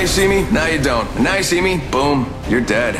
you see me, now you don't. And now you see me, boom, you're dead.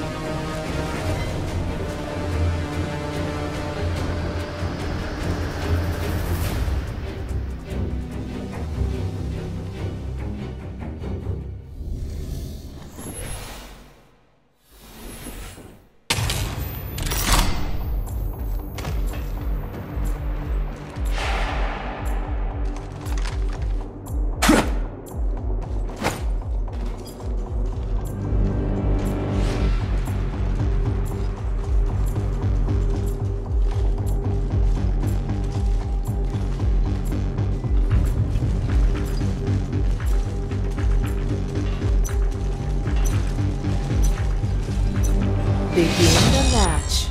Begin the match.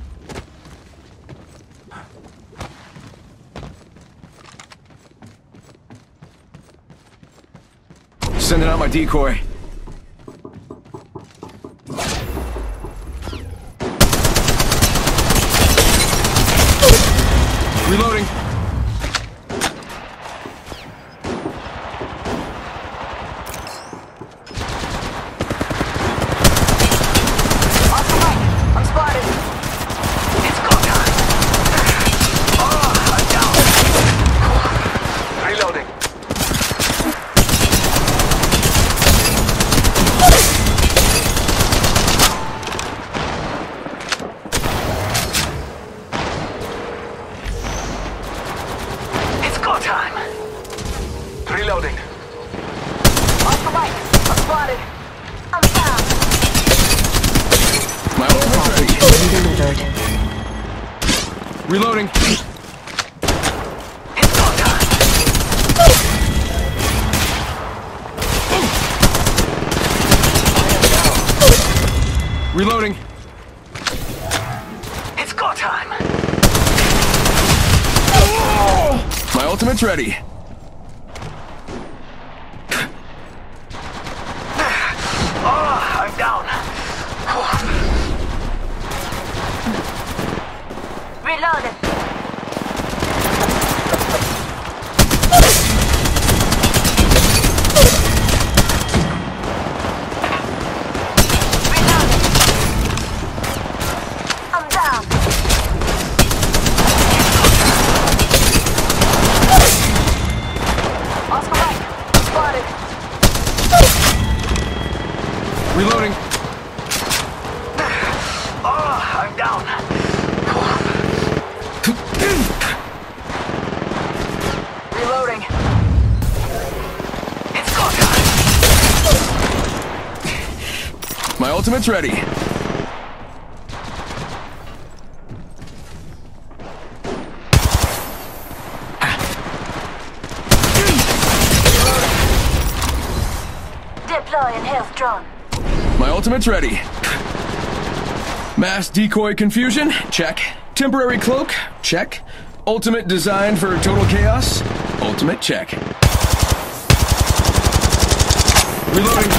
Sending out my decoy. Reloading. Reloading. Off the bike. I'm spotted. I'm down. My ultimate's ready. Delivered. Reloading. It's go time. Reloading. It's go time. My ultimate's ready. I'm down. Reloaded. Reloaded. I'm down. Oscar right. Spotted. Reloading. I'm down. Reloading. It's go time. My ultimate's ready. Deploying health drone. My ultimate's ready. Mass decoy confusion? Check. Temporary cloak? Check. Ultimate designed for total chaos? Ultimate check. Reloading.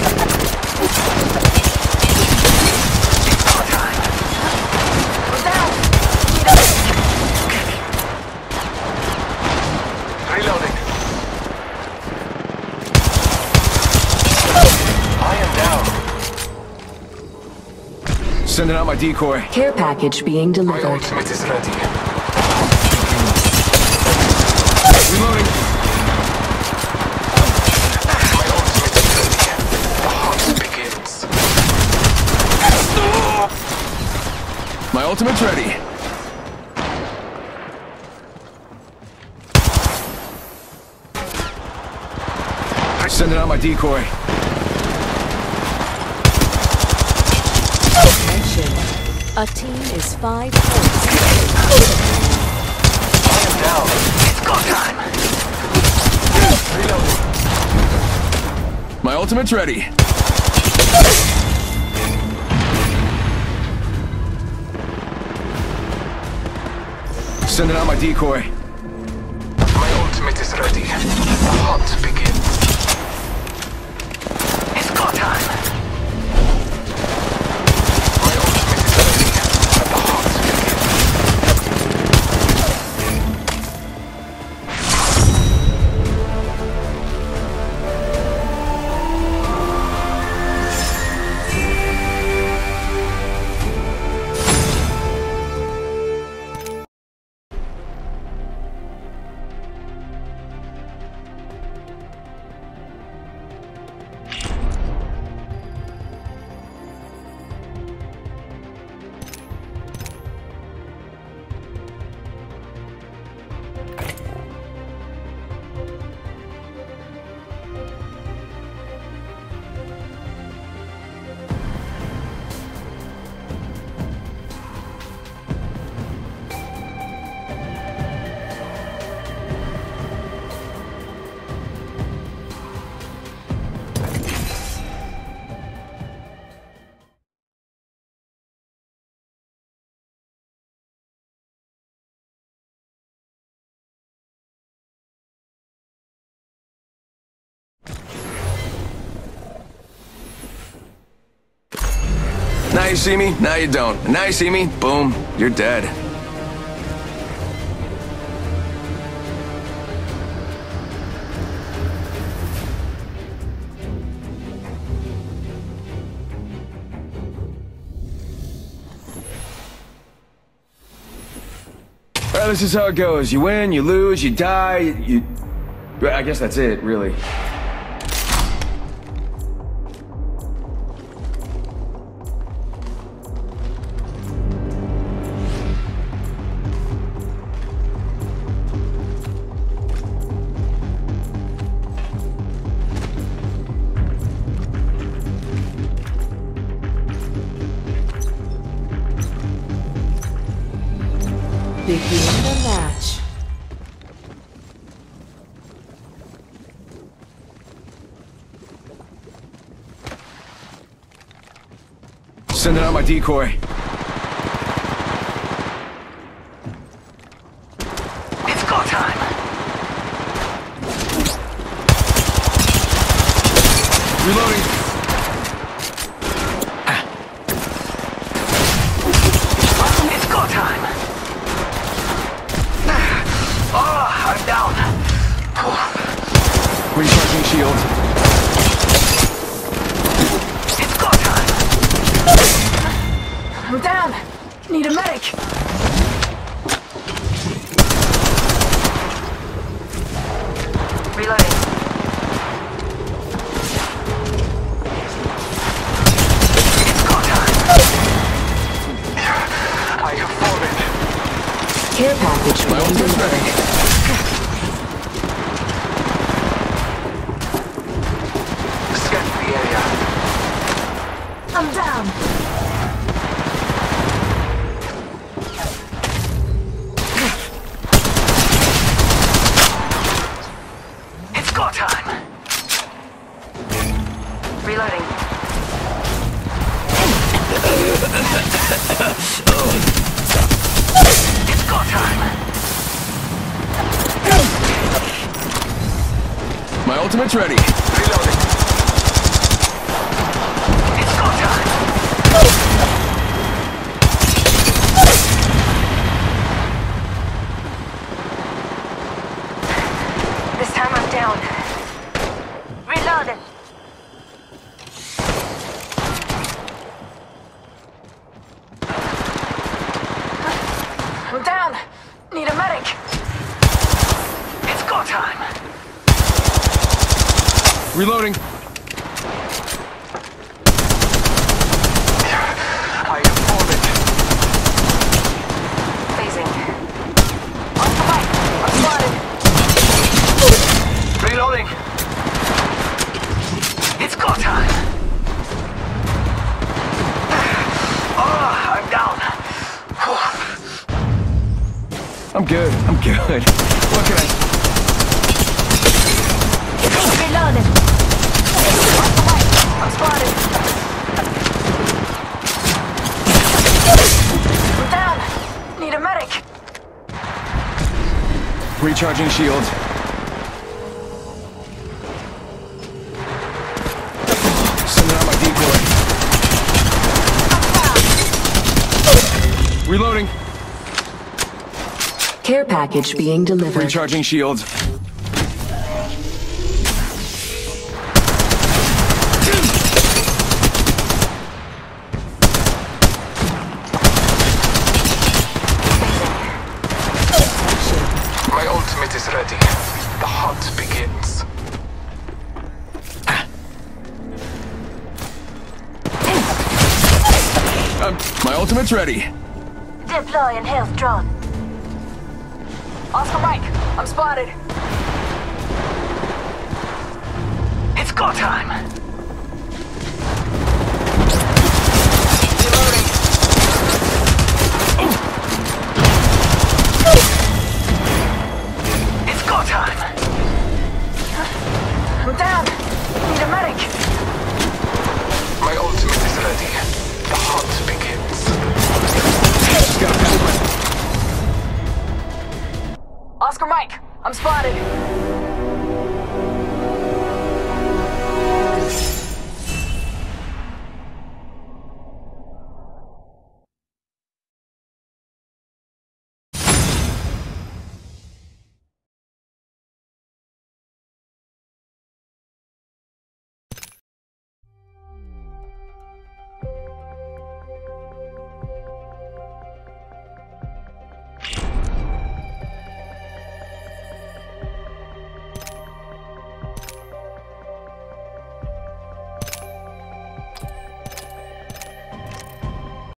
Reloading. I am down. Sending out my decoy. Care package being My delivered. ultimate is ready. Reloading. My ultimate is ready. The hunt begins. My ultimate's ready. Sending out my decoy. Attention. A team is 5 points. I am down. It's go time. Reloading. My ultimate's ready. Sending out my decoy. My ultimate is ready. The hunt begins. It's go time. My ultimate is ready. The hunt begins. you see me, now you don't. And now you see me, boom, you're dead. Well, this is how it goes. You win, you lose, you die, you... I guess that's it, really. Begin the match. Sending out my decoy. It's go time. Reloading. It's go time. Oh, I'm down. Recharging shield. It's go time. I'm down. Need a medic. Reloading. It's go time. I have fallen. Care package My being ultimate's delivered. ready. Scan the area. I'm down. It's go time. Reloading. It's go time. My ultimate's ready. Reloading. It's go time. This time I'm down. Reloading. I'm down. Need a medic. It's go time. Reloading. I have fallen. Phasing. On the right. I'm spotted. Reloading. It's go time. Oh, I'm down. I'm good. I'm good. What can I... Reloading. On the right. I'm spotted. I'm down. Need a medic. Recharging shield. Sending out my decoy. Reloading. Care package being delivered. Recharging shield. My ultimate is ready. The hunt begins. My ultimate's ready. Deploying health drone. Oscar Mike, I'm spotted. It's go time. Reloading. It's go time. I'm down. Need a medic. My ultimate is ready. The hunt begins. Got a pistol. Oscar Mike, I'm spotted.